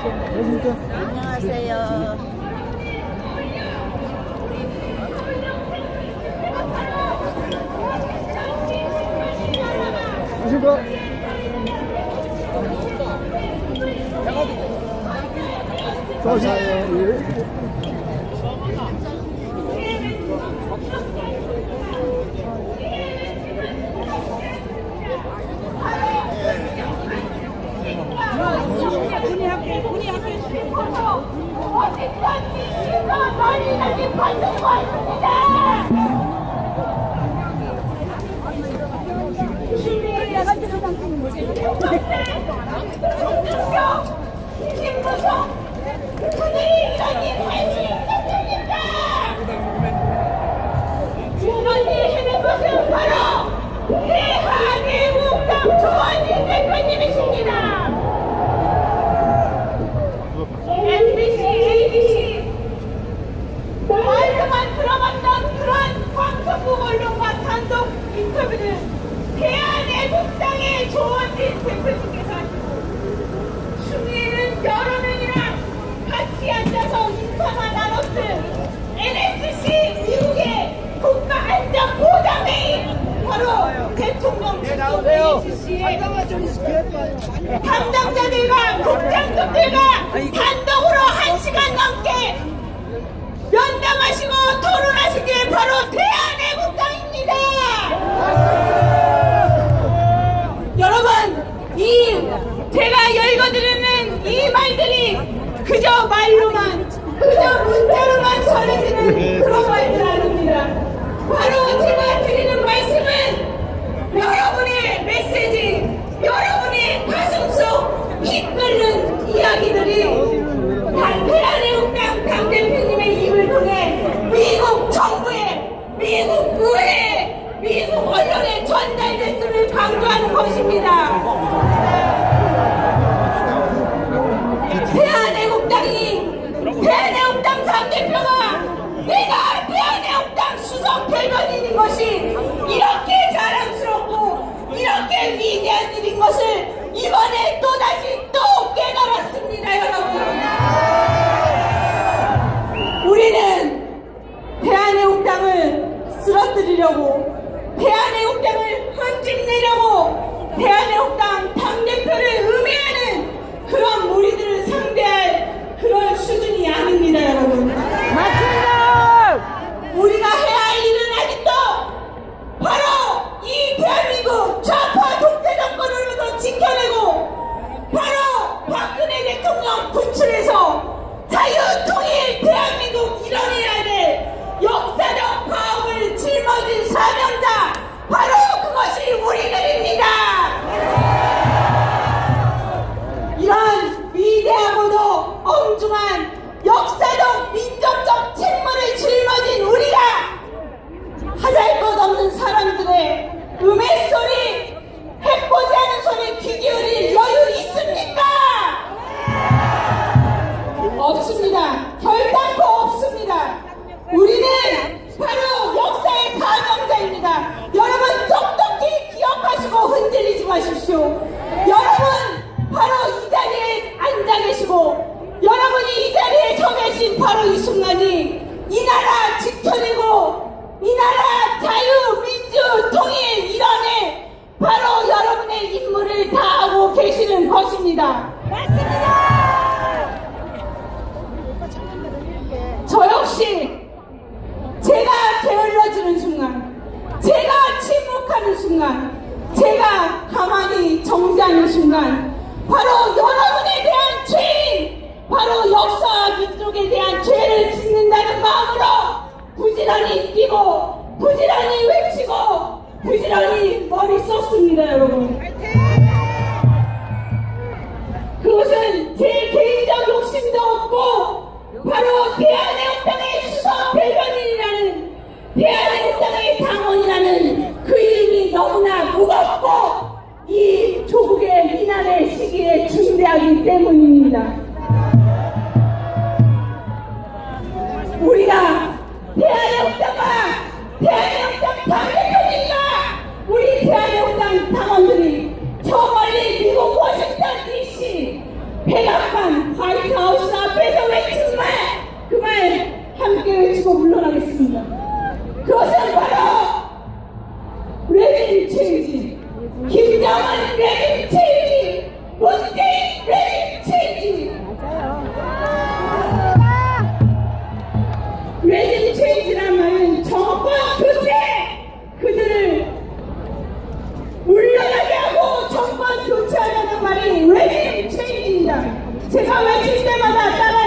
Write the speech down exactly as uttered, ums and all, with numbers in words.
안녕하세요. 담당자들과 국장급들과 단독으로 한 시간 넘게 면담하시고 토론하신 게 바로 대한애국당입니다. 여러분, 이 제가 열거드리는 이 말들이 그저 말로만, 그저 문자로만 전해지는 그런 말들 아닙니다. 바로 제가 드리는 말씀은 여러분의 메시지, 여러분의 가슴속 피 끓는 이야기들이 대한애국당 당대표님의 입을 통해 미국 정부에, 미국 의회에, 미국 언론에 전달됐음을 강조하는 것입니다. 대한애국당이, 대한애국당 당대표가 내가 대한애국당 수석 대변인인 것이 이렇게 자랑스럽고 이렇게 위대한 일인 것을 이번에 또다시 또 깨달았습니다. 여러분, 우리는 대한애국당을 쓰러뜨리려고, 대한애국당을 흠집내려고 대한애국당 당대표를 음해하는 그런 무리들을 상대할 그런 수준이 아닙니다. 여러분, 맞습니다. 우리가 해야 할 일은 아직도 바로 이 대한민국 좌파 독재 정권으로부터 지켜내고, 바로 박근혜 대통령 구출해서 자유통일 대한민국 이뤄내야 될 역사적 파업을 짊어진 사명자, 바로 그것이 우리들입니다. 이런 위대하고도 엄중한 역사적 민족적 책무를 짊어진 우리가 하잘것없는 사람들의 음의 소리, 해보지 않은 소리 귀 기울일 여유 있습니까? 없습니다. 결단코 없습니다. 우리는 바로 역사의 사명자입니다. 여러분, 똑똑히 기억하시고 흔들리지 마십시오. 여러분, 바로 이 자리에 앉아 계시고, 여러분이 이 자리에 서 계신 바로 이 순간이 이 나라 지켜내고 이 나라 자유, 민주, 통일 이뤄내 바로 여러분의 임무를 다하고 계시는 것입니다. 맞습니다. 저 역시 제가 게을러지는 순간, 제가 침묵하는 순간, 제가 가만히 정지하는 순간, 바로 여러분에 대한 죄인, 바로 역사와 민족에 대한 죄를 짓는다는 마음으로 부지런히 뛰고 부지런히 외치고 부지런히 머리 썼습니다. 여러분, 그것은 제 개인적 욕심도 없고 바로 대한애국당의 수석 대변인이라는, 대한애국당의 당원이라는 그 이름이 너무나 무겁고 이 조국의 위난의 시기에 준비하기 때문입니다. 우리가 대한애국당과 대한애국당 당대표님과 우리 대한애국당 당원들이 저 멀리 미국 워싱턴 디씨 백악관 또한 화이트하우스 앞에서 외친 말, 그 말 함께 외치고 물러나겠습니다. 그것은 바로 레짐 체인지, 김정은 레짐 체인지, 문재인 레짐 체인지. 레짐 체인지란 말은 정권 교체, 그들을 물러나게 하고 정권 교체하려는 말이 레짐 체인지입니다. 제가 외칠 때마다 따라